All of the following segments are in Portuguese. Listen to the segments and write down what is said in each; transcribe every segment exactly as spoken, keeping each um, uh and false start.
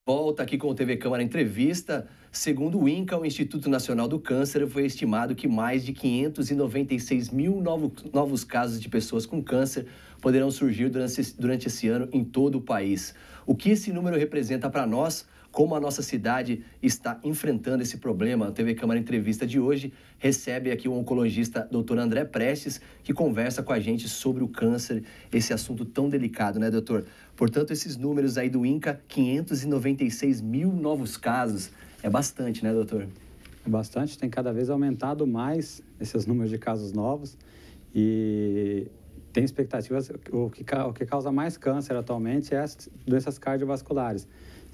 Volta aqui com o T V Câmara Entrevista. Segundo o INCA, o Instituto Nacional do Câncer, foi estimado que mais de quinhentos e noventa e seis mil novos, novos casos de pessoas com câncer poderão surgir durante esse, durante esse ano em todo o país. O que esse número representa para nós? Como a nossa cidade está enfrentando esse problema? A T V Câmara Entrevista de hoje recebe aqui o oncologista doutor André Prestes, que conversa com a gente sobre o câncer, esse assunto tão delicado, né, doutor? Portanto, esses números aí do INCA, quinhentos e noventa e seis mil novos casos, é bastante, né, doutor? É bastante, tem cada vez aumentado mais esses números de casos novos e tem expectativas, o que, o que causa mais câncer atualmente é as doenças cardiovasculares,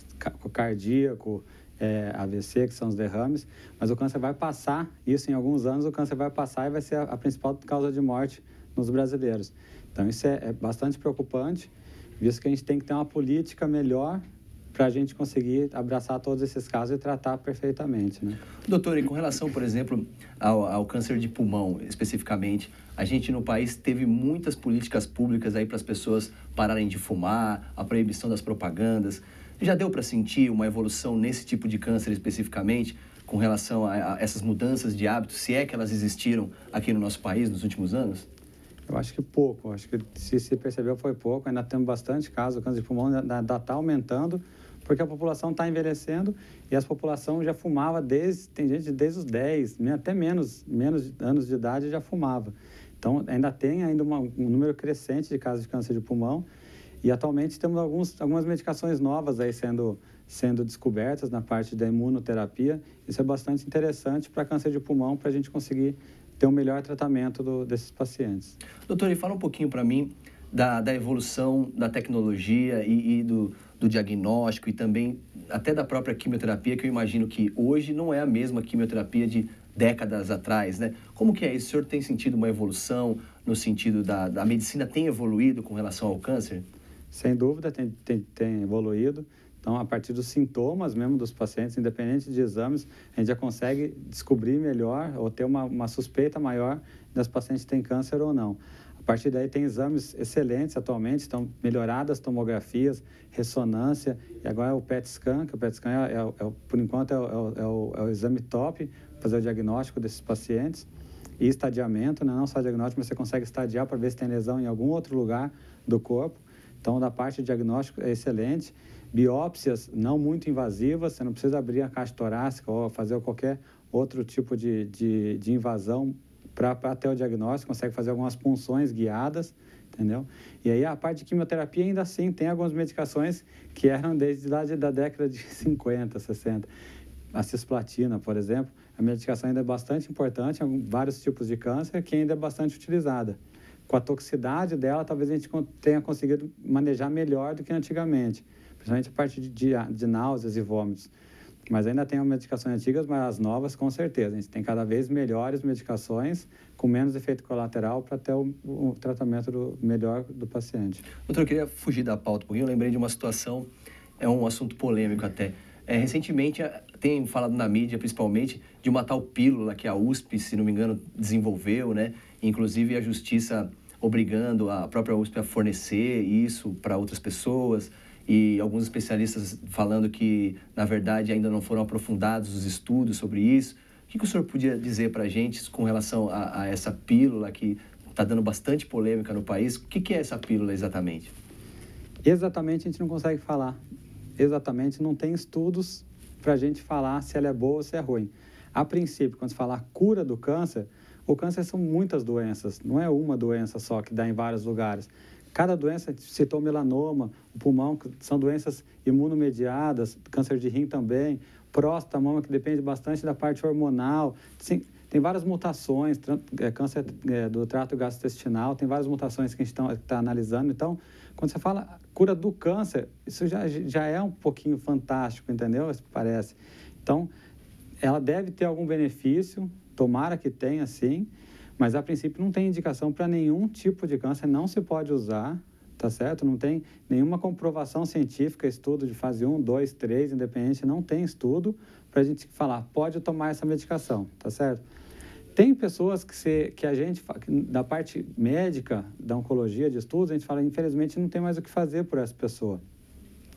cardíaco, é, A V C, que são os derrames, mas o câncer vai passar, isso em alguns anos, o câncer vai passar e vai ser a, a principal causa de morte nos brasileiros. Então, isso é, é bastante preocupante, visto que a gente tem que ter uma política melhor para a gente conseguir abraçar todos esses casos e tratar perfeitamente, né? Doutor, e com relação, por exemplo, ao, ao câncer de pulmão, especificamente, a gente no país teve muitas políticas públicas aí para as pessoas pararem de fumar, a proibição das propagandas. Já deu para sentir uma evolução nesse tipo de câncer especificamente, com relação a, a essas mudanças de hábitos, se é que elas existiram aqui no nosso país nos últimos anos? Eu acho que pouco, acho que se se percebeu foi pouco, ainda temos bastante casos, o câncer de pulmão ainda está aumentando, porque a população está envelhecendo e a população já fumava desde, tem gente desde os dez, até menos, menos anos de idade já fumava. Então, ainda tem ainda uma, um número crescente de casos de câncer de pulmão e atualmente temos alguns, algumas medicações novas aí sendo, sendo descobertas na parte da imunoterapia. Isso é bastante interessante para câncer de pulmão, para a gente conseguir ter um melhor tratamento do, desses pacientes. Doutor, e fala um pouquinho para mim da, da evolução da tecnologia e, e do, do diagnóstico e também até da própria quimioterapia, que eu imagino que hoje não é a mesma quimioterapia de décadas atrás, né? Como que é isso? O senhor tem sentido uma evolução no sentido da, da medicina tem evoluído com relação ao câncer? Sem dúvida, tem, tem, tem evoluído. Então, a partir dos sintomas mesmo dos pacientes, independente de exames, a gente já consegue descobrir melhor ou ter uma, uma suspeita maior das pacientes que têm câncer ou não. A partir daí, tem exames excelentes atualmente, estão melhoradas tomografias, ressonância, e agora é o P E T scan, que o P E T scan, é, é, é, por enquanto, é o, é, o, é o exame top para fazer o diagnóstico desses pacientes. E estadiamento, né? Não só diagnóstico, mas você consegue estadiar para ver se tem lesão em algum outro lugar do corpo. Então, da parte de diagnóstico é excelente. Biópsias não muito invasivas, você não precisa abrir a caixa torácica ou fazer qualquer outro tipo de, de, de invasão para ter o diagnóstico, consegue fazer algumas punções guiadas, entendeu? E aí a parte de quimioterapia ainda assim tem algumas medicações que eram desde lá de, da década de cinquenta, sessenta. A cisplatina, por exemplo, a medicação ainda é bastante importante em vários tipos de câncer, que ainda é bastante utilizada. Com a toxicidade dela, talvez a gente tenha conseguido manejar melhor do que antigamente, principalmente a parte de, de, de náuseas e vômitos. Mas ainda tem medicações antigas, mas as novas, com certeza. A gente tem cada vez melhores medicações, com menos efeito colateral, para ter o, o tratamento do, melhor do paciente. Doutor, eu queria fugir da pauta um pouquinho. Eu lembrei de uma situação, é um assunto polêmico até. É, recentemente, tem falado na mídia, principalmente, de uma tal pílula que a U S P, se não me engano, desenvolveu, né? Inclusive, a Justiça obrigando a própria U S P a fornecer isso para outras pessoas. E alguns especialistas falando que, na verdade, ainda não foram aprofundados os estudos sobre isso. O que, que o senhor podia dizer para a gente com relação a, a essa pílula que está dando bastante polêmica no país? O que, que é essa pílula exatamente? Exatamente, a gente não consegue falar. Exatamente, não tem estudos para a gente falar se ela é boa ou se é ruim. A princípio, quando se fala a cura do câncer, o câncer são muitas doenças, não é uma doença só que dá em vários lugares. Cada doença, citou melanoma, o pulmão, são doenças imunomediadas, câncer de rim também, próstata, mama, que depende bastante da parte hormonal. Sim, tem várias mutações, é, câncer é, do trato gastrointestinal, tem várias mutações que a gente está analisando. Então, quando você fala cura do câncer, isso já, já é um pouquinho fantástico, entendeu? Parece. Então, ela deve ter algum benefício, tomara que tenha, sim. Mas, a princípio, não tem indicação para nenhum tipo de câncer, não se pode usar, tá certo? Não tem nenhuma comprovação científica, estudo de fase um, dois, três, independente, não tem estudo para a gente falar, pode tomar essa medicação, tá certo? Tem pessoas que, se, que a gente, da parte médica, da oncologia, de estudos, a gente fala, infelizmente, não tem mais o que fazer por essa pessoa.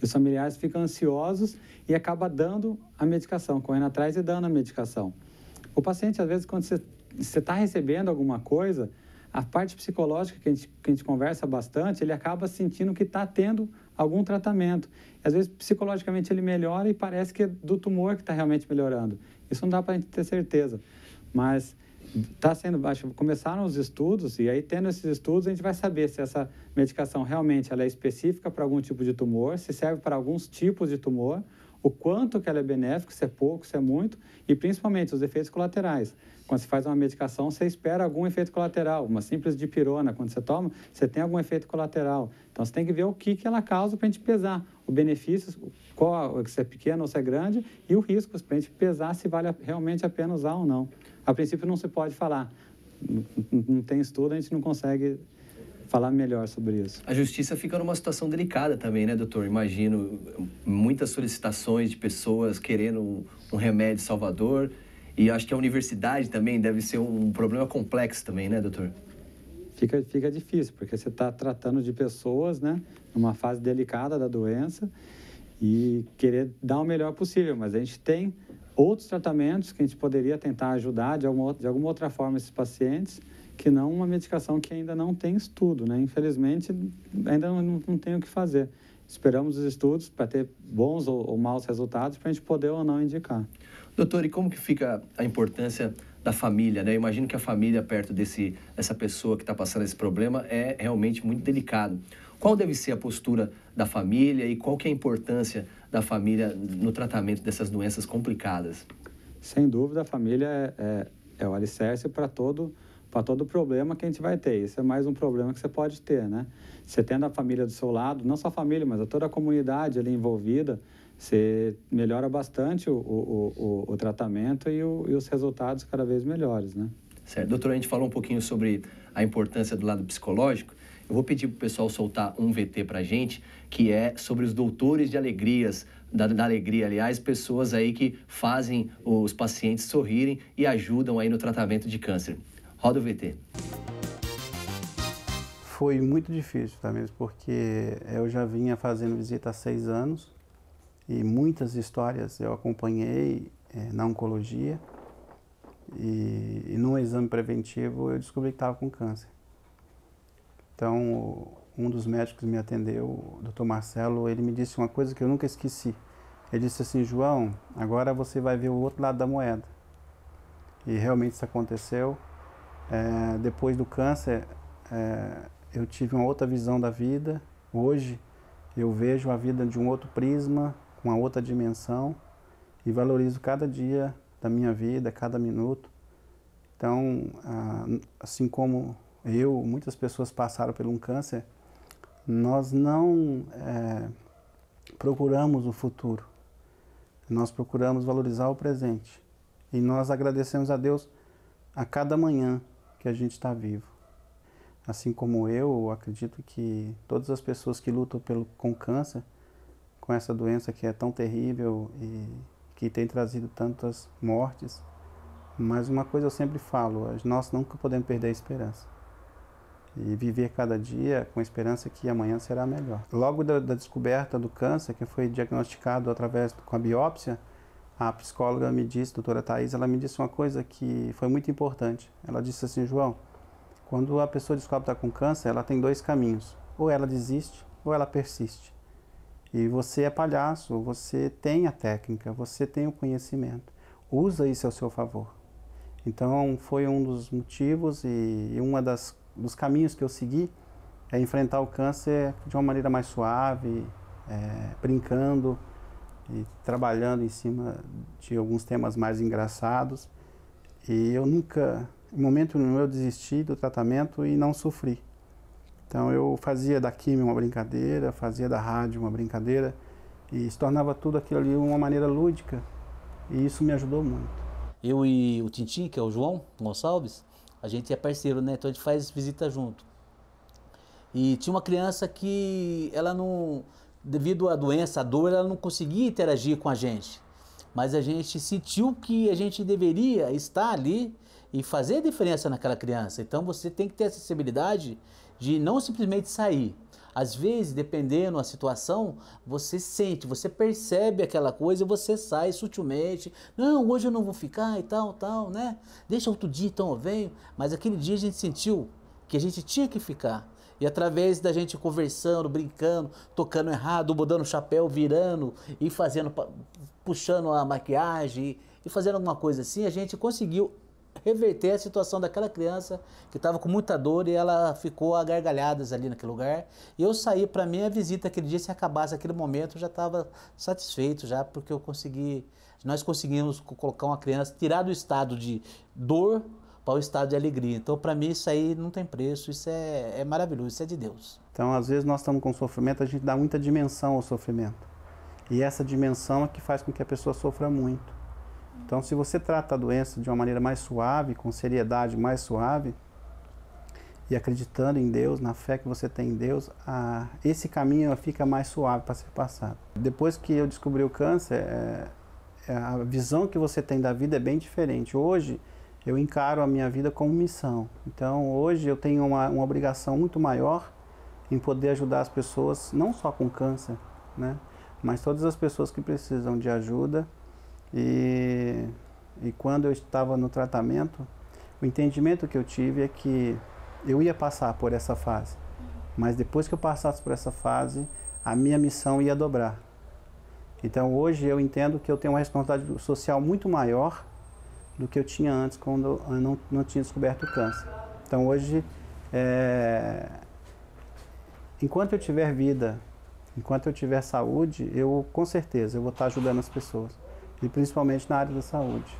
E os familiares ficam ansiosos e acabam dando a medicação, correndo atrás e dando a medicação. O paciente, às vezes, quando você está recebendo alguma coisa, a parte psicológica que a, gente, que a gente conversa bastante, ele acaba sentindo que está tendo algum tratamento. E, às vezes, psicologicamente, ele melhora e parece que é do tumor que está realmente melhorando. Isso não dá para a gente ter certeza. Mas está sendo, acho, começaram os estudos, e aí, tendo esses estudos, a gente vai saber se essa medicação realmente ela é específica para algum tipo de tumor, se serve para alguns tipos de tumor, o quanto que ela é benéfica, se é pouco, se é muito, e principalmente os efeitos colaterais. Quando você faz uma medicação, você espera algum efeito colateral. Uma simples dipirona, quando você toma, você tem algum efeito colateral. Então, você tem que ver o que, que ela causa para a gente pesar. O benefício, qual, se é pequeno ou se é grande, e o risco, para a gente pesar se vale realmente a pena usar ou não. A princípio, não se pode falar. Não, não tem estudo, a gente não consegue falar melhor sobre isso. A justiça fica numa situação delicada também, né, doutor? Imagino muitas solicitações de pessoas querendo um, um remédio salvador. E acho que a universidade também deve ser um problema complexo também, né, doutor? Fica, fica difícil, porque você está tratando de pessoas, né, numa fase delicada da doença e querer dar o melhor possível. Mas a gente tem outros tratamentos que a gente poderia tentar ajudar de alguma, de alguma outra forma esses pacientes, que não uma medicação que ainda não tem estudo, né? Infelizmente, ainda não, não tem o que fazer. Esperamos os estudos para ter bons ou, ou maus resultados para a gente poder ou não indicar. Doutor, e como que fica a importância da família, né? Eu imagino que a família perto desse, dessa pessoa que está passando esse problema é realmente muito delicado. Qual deve ser a postura da família e qual que é a importância da família no tratamento dessas doenças complicadas? Sem dúvida, a família é, é, é o alicerce para todo para todo problema que a gente vai ter. Esse é mais um problema que você pode ter, né? Você tendo a família do seu lado, não só a família, mas toda a comunidade ali envolvida, você melhora bastante o, o, o, o tratamento e, o, e os resultados cada vez melhores, né? Certo. Doutor, a gente falou um pouquinho sobre a importância do lado psicológico. Eu vou pedir para o pessoal soltar um V T para a gente, que é sobre os doutores de alegrias, da, da alegria, aliás, pessoas aí que fazem os pacientes sorrirem e ajudam aí no tratamento de câncer. Roda o V T. Foi muito difícil, tá mesmo? Porque eu já vinha fazendo visita há seis anos e muitas histórias eu acompanhei é, na oncologia e, e num exame preventivo eu descobri que estava com câncer. Então, um dos médicos que me atendeu, o doutor Marcelo, ele me disse uma coisa que eu nunca esqueci. Ele disse assim: João, agora você vai ver o outro lado da moeda. E realmente isso aconteceu. É, depois do câncer, é, eu tive uma outra visão da vida. Hoje, eu vejo a vida de um outro prisma, com uma outra dimensão, e valorizo cada dia da minha vida, cada minuto. Então, assim como eu, muitas pessoas passaram por um câncer, nós não é, procuramos o futuro, nós procuramos valorizar o presente. E nós agradecemos a Deus a cada manhã que a gente está vivo. Assim como eu, acredito que todas as pessoas que lutam pelo, com câncer, com essa doença que é tão terrível e que tem trazido tantas mortes, mas uma coisa eu sempre falo, nós nunca podemos perder a esperança. E viver cada dia com a esperança que amanhã será melhor. Logo da, da descoberta do câncer, que foi diagnosticado através com a biópsia, a psicóloga me disse, a doutora Thais, ela me disse uma coisa que foi muito importante. Ela disse assim: João, quando a pessoa descobre que está com câncer, ela tem dois caminhos. Ou ela desiste, ou ela persiste. E você é palhaço, você tem a técnica, você tem o conhecimento. Usa isso ao seu favor. Então, foi um dos motivos e uma das dos caminhos que eu segui é enfrentar o câncer de uma maneira mais suave, é, brincando e trabalhando em cima de alguns temas mais engraçados. E eu nunca, em momento nenhum, eu desisti do tratamento e não sofri. Então eu fazia da quimio uma brincadeira, fazia da rádio uma brincadeira e se tornava tudo aquilo ali uma maneira lúdica, e isso me ajudou muito. Eu e o Tintim, que é o João Gonçalves, a gente é parceiro, né? Então a gente faz visita junto. E tinha uma criança que ela não, devido à doença, à dor, ela não conseguia interagir com a gente. Mas a gente sentiu que a gente deveria estar ali e fazer a diferença naquela criança. Então você tem que ter a acessibilidade de não simplesmente sair. Às vezes, dependendo da situação, você sente, você percebe aquela coisa e você sai sutilmente. Não, hoje eu não vou ficar e tal, tal, né? Deixa outro dia, então eu venho. Mas aquele dia a gente sentiu que a gente tinha que ficar. E através da gente conversando, brincando, tocando errado, mudando o chapéu, virando e fazendo, puxando a maquiagem e fazendo alguma coisa assim, a gente conseguiu reverter a situação daquela criança que estava com muita dor e ela ficou a gargalhadas ali naquele lugar. E eu saí, para mim, a visita aquele dia, se acabasse aquele momento, eu já estava satisfeito já, porque eu consegui, nós conseguimos colocar uma criança, tirar do estado de dor para o estado de alegria. Então, para mim, isso aí não tem preço, isso é, é maravilhoso, isso é de Deus. Então, às vezes, nós estamos com sofrimento, a gente dá muita dimensão ao sofrimento. E essa dimensão é que faz com que a pessoa sofra muito. Então, se você trata a doença de uma maneira mais suave, com seriedade mais suave, e acreditando em Deus, na fé que você tem em Deus, a, esse caminho fica mais suave para ser passado. Depois que eu descobri o câncer, é, é, a visão que você tem da vida é bem diferente. Hoje, eu encaro a minha vida como missão. Então, hoje eu tenho uma, uma obrigação muito maior em poder ajudar as pessoas, não só com câncer, né? Mas todas as pessoas que precisam de ajuda. E, e quando eu estava no tratamento, o entendimento que eu tive é que eu ia passar por essa fase. Mas depois que eu passasse por essa fase, a minha missão ia dobrar. Então, hoje eu entendo que eu tenho uma responsabilidade social muito maior do que eu tinha antes, quando eu não, não tinha descoberto o câncer. Então, hoje, é, enquanto eu tiver vida, enquanto eu tiver saúde, eu, com certeza, eu vou estar ajudando as pessoas. E principalmente na área da saúde.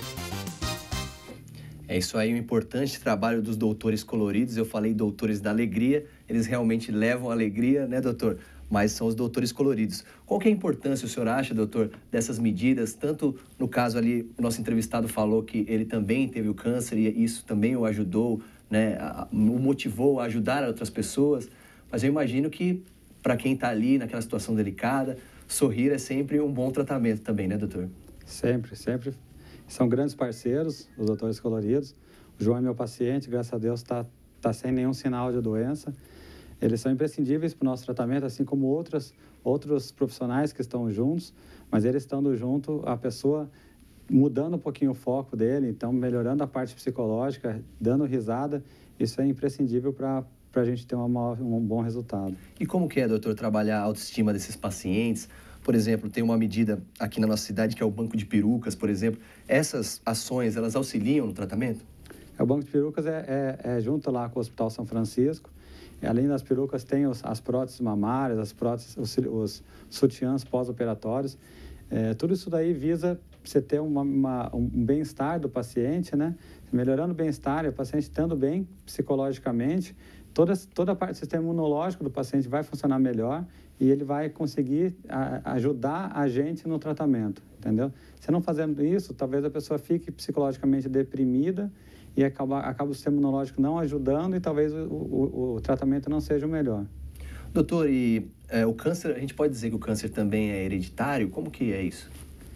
É isso aí, o importante trabalho dos doutores coloridos. Eu falei doutores da alegria, eles realmente levam alegria, né, doutor? Mas são os doutores coloridos. Qual que é a importância, o senhor acha, doutor, dessas medidas? Tanto no caso ali, o nosso entrevistado falou que ele também teve o câncer e isso também o ajudou, né, o motivou a ajudar outras pessoas. Mas eu imagino que, para quem está ali naquela situação delicada, sorrir é sempre um bom tratamento também, né, doutor? Sempre, sempre. São grandes parceiros, os doutores coloridos. O João é meu paciente, graças a Deus está tá sem nenhum sinal de doença. Eles são imprescindíveis para o nosso tratamento, assim como outras, outros profissionais que estão juntos, mas eles estando junto, a pessoa mudando um pouquinho o foco dele, então melhorando a parte psicológica, dando risada, isso é imprescindível para para a gente ter uma, um bom resultado. E como que é, doutor, trabalhar a autoestima desses pacientes? Por exemplo, tem uma medida aqui na nossa cidade que é o Banco de Perucas, por exemplo. Essas ações, elas auxiliam no tratamento? O Banco de Perucas é, é, é junto lá com o Hospital São Francisco. E, além das perucas, tem os, as próteses mamárias, as próteses, os, os sutiãs pós-operatórios. É, tudo isso daí visa você ter uma, uma, um bem-estar do paciente, né? Melhorando o bem-estar, o paciente estando bem psicologicamente, Toda, toda a parte do sistema imunológico do paciente vai funcionar melhor e ele vai conseguir a, ajudar a gente no tratamento, entendeu? Se não fazendo isso, talvez a pessoa fique psicologicamente deprimida e acaba, acaba o sistema imunológico não ajudando e talvez o, o, o tratamento não seja o melhor. Doutor, e é, o câncer, a gente pode dizer que o câncer também é hereditário? Como que é isso?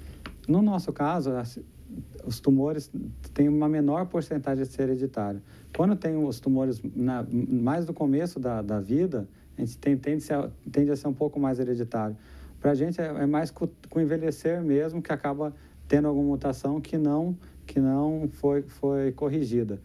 No nosso caso, os tumores têm uma menor porcentagem de ser hereditário. Quando tem os tumores na, mais no começo da, da vida, a gente tem, tende, a ser, tende a ser um pouco mais hereditário. Para a gente é, é mais com, com envelhecer mesmo que acaba tendo alguma mutação que não, que não foi, foi corrigida.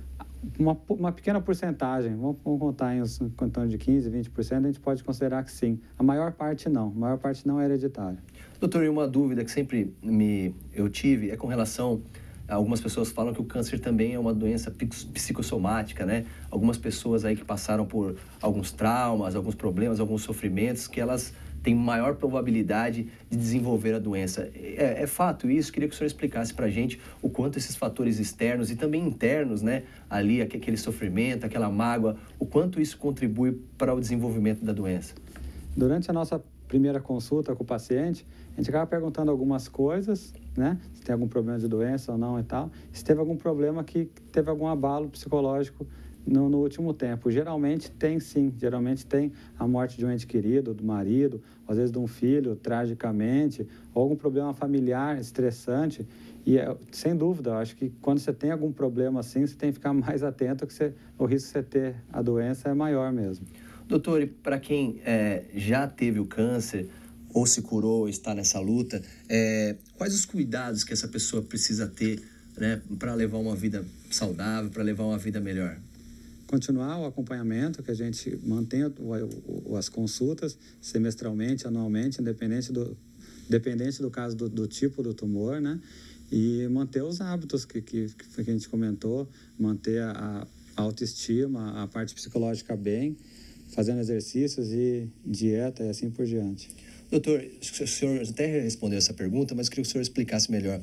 Uma, uma pequena porcentagem, vamos, vamos contar em uns em de quinze, vinte por cento, a gente pode considerar que sim. A maior parte não, a maior parte não é hereditária. Doutor, e uma dúvida que sempre me, eu tive é com relação... Algumas pessoas falam que o câncer também é uma doença psicossomática, né? Algumas pessoas aí que passaram por alguns traumas, alguns problemas, alguns sofrimentos, que elas têm maior probabilidade de desenvolver a doença. É, é fato isso? Queria que o senhor explicasse pra gente o quanto esses fatores externos e também internos, né? Ali, aquele sofrimento, aquela mágoa, o quanto isso contribui para o desenvolvimento da doença. Durante a nossa primeira consulta com o paciente, a gente acaba perguntando algumas coisas, né? Se tem algum problema de doença ou não e tal. Se teve algum problema que teve algum abalo psicológico no, no último tempo. Geralmente tem sim, geralmente tem a morte de um ente querido, do marido, às vezes de um filho, tragicamente, ou algum problema familiar estressante. E, sem dúvida, eu acho que quando você tem algum problema assim, você tem que ficar mais atento, que você, o risco de você ter a doença é maior mesmo. Doutor, e para quem é, já teve o câncer, ou se curou, ou está nessa luta, é, quais os cuidados que essa pessoa precisa ter, né, para levar uma vida saudável, para levar uma vida melhor? Continuar o acompanhamento, que a gente mantém o, o, as consultas semestralmente, anualmente, independente do, independente do caso do, do tipo do tumor, né? E manter os hábitos que, que, que a gente comentou, manter a, a autoestima, a parte psicológica bem, fazendo exercícios e dieta e assim por diante. Doutor, o senhor até respondeu essa pergunta, mas queria que o senhor explicasse melhor.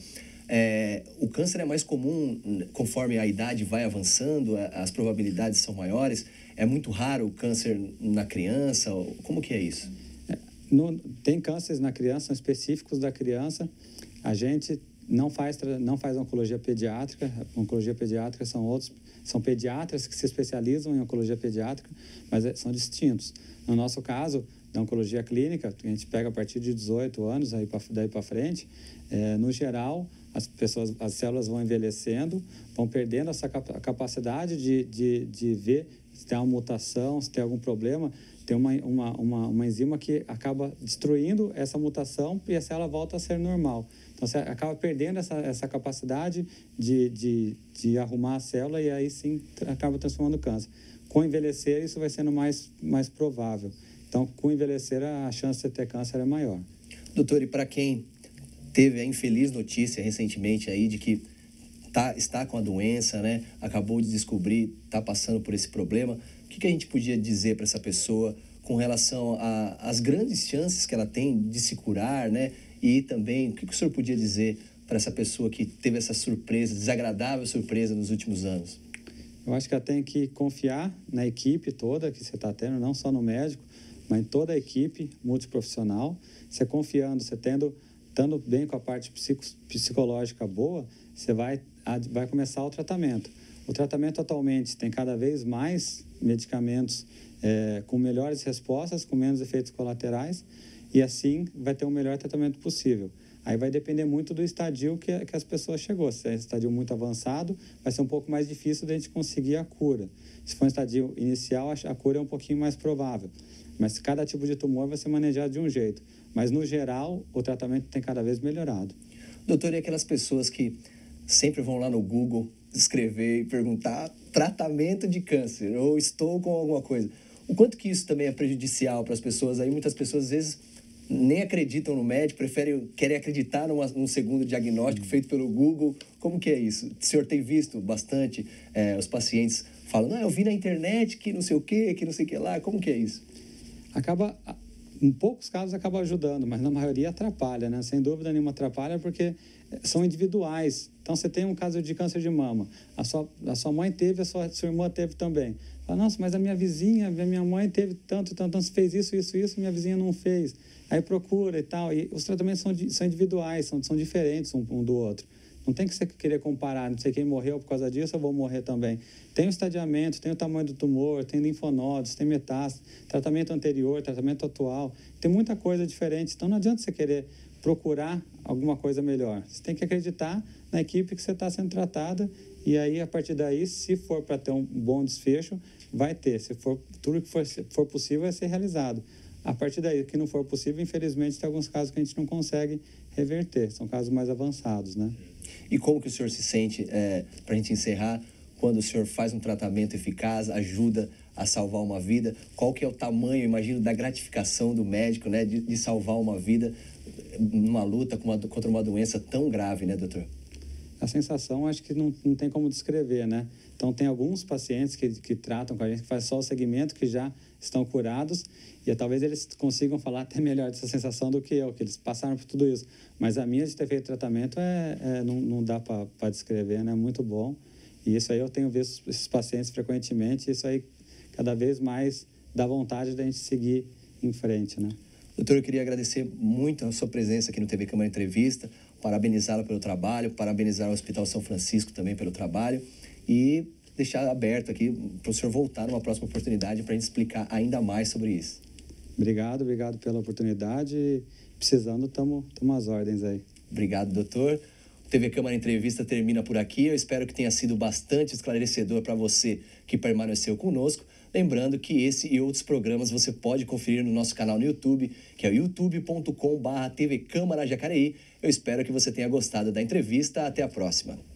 É, o câncer é mais comum conforme a idade vai avançando, as probabilidades são maiores? É muito raro o câncer na criança? Como que é isso? É, no, tem cânceres na criança, são específicos da criança. A gente não faz, não faz oncologia pediátrica. A oncologia pediátrica são outros, são pediatras que se especializam em oncologia pediátrica, mas são distintos. No nosso caso, da oncologia clínica, a gente pega a partir de dezoito anos, aí pra, daí para frente, é, no geral, as pessoas, as células vão envelhecendo, vão perdendo essa capacidade de, de, de ver se tem uma mutação, se tem algum problema. Tem uma, uma, uma, uma enzima que acaba destruindo essa mutação e a célula volta a ser normal. Então, você acaba perdendo essa, essa capacidade de, de, de arrumar a célula e aí sim acaba transformando câncer. Com envelhecer, isso vai sendo mais, mais provável. Então, com envelhecer, a chance de ter câncer é maior. Doutor, e para quem teve a infeliz notícia recentemente aí de que tá, está com a doença, né? Acabou de descobrir, está passando por esse problema, o que, que a gente podia dizer para essa pessoa com relação às grandes chances que ela tem de se curar, né? E também, o que, que o senhor podia dizer para essa pessoa que teve essa surpresa, desagradável surpresa nos últimos anos? Eu acho que ela tem que confiar na equipe toda que você está tendo, não só no médico, mas em toda a equipe multiprofissional. Você confiando, você tendo, estando bem com a parte psico, psicológica boa, você vai, vai começar o tratamento. O tratamento atualmente tem cada vez mais medicamentos é, com melhores respostas, com menos efeitos colaterais, e assim vai ter o melhor tratamento possível. Aí vai depender muito do estadio que, que as pessoas chegou. Se é um estadio muito avançado, vai ser um pouco mais difícil de a gente conseguir a cura. Se for um estadio inicial, a cura é um pouquinho mais provável. Mas cada tipo de tumor vai ser manejado de um jeito. Mas, no geral, o tratamento tem cada vez melhorado. Doutor, e aquelas pessoas que sempre vão lá no Google escrever e perguntar tratamento de câncer ou estou com alguma coisa. O quanto que isso também é prejudicial para as pessoas? Aí muitas pessoas, às vezes, nem acreditam no médico, preferem, querem acreditar numa, num segundo diagnóstico feito pelo Google. Como que é isso? O senhor tem visto bastante é, os pacientes falando, não, eu vi na internet que não sei o quê, que não sei o que lá. Como que é isso? Acaba, em poucos casos acaba ajudando, mas na maioria atrapalha, né? Sem dúvida nenhuma atrapalha, porque são individuais. Então, você tem um caso de câncer de mama, a sua, a sua mãe teve, a sua, a sua irmã teve também. Fala, nossa, mas a minha vizinha, a minha mãe teve tanto, tanto, tanto, fez isso, isso, isso, minha vizinha não fez. Aí procura e tal, e os tratamentos são, são individuais, são, são diferentes um, um do outro. Não tem que você querer comparar, não sei quem morreu por causa disso, eu vou morrer também. Tem o estadiamento, tem o tamanho do tumor, tem linfonodos, tem metástase, tratamento anterior, tratamento atual. Tem muita coisa diferente, então não adianta você querer procurar alguma coisa melhor. Você tem que acreditar na equipe que você está sendo tratada e aí, a partir daí, se for para ter um bom desfecho, vai ter. Se for, tudo que for, for possível vai ser realizado. A partir daí, que não for possível, infelizmente, tem alguns casos que a gente não consegue reverter. São casos mais avançados, né? E como que o senhor se sente, é, para a gente encerrar, quando o senhor faz um tratamento eficaz, ajuda a salvar uma vida? Qual que é o tamanho, imagino, da gratificação do médico, né, de, de salvar uma vida numa luta com uma, contra uma doença tão grave, né, doutor? A sensação, acho que não, não tem como descrever, né? Então, tem alguns pacientes que, que tratam com a gente, que faz só o segmento, que já estão curados, e talvez eles consigam falar até melhor dessa sensação do que eu, que eles passaram por tudo isso. Mas a minha de ter feito tratamento, é, é não, não dá para descrever, né? É muito bom. E isso aí eu tenho visto esses pacientes frequentemente, e isso aí cada vez mais dá vontade da gente seguir em frente, né? Doutor, eu queria agradecer muito a sua presença aqui no T V Câmara Entrevista, parabenizá-lo pelo trabalho, parabenizar o Hospital São Francisco também pelo trabalho e deixar aberto aqui para o senhor voltar numa próxima oportunidade para a gente explicar ainda mais sobre isso. Obrigado, obrigado pela oportunidade. Precisando, estamos às ordens aí. Obrigado, doutor. O T V Câmara Entrevista termina por aqui. Eu espero que tenha sido bastante esclarecedor para você que permaneceu conosco. Lembrando que esse e outros programas você pode conferir no nosso canal no YouTube, que é o youtube ponto com barra T V Câmara Jacareí. Eu espero que você tenha gostado da entrevista. Até a próxima.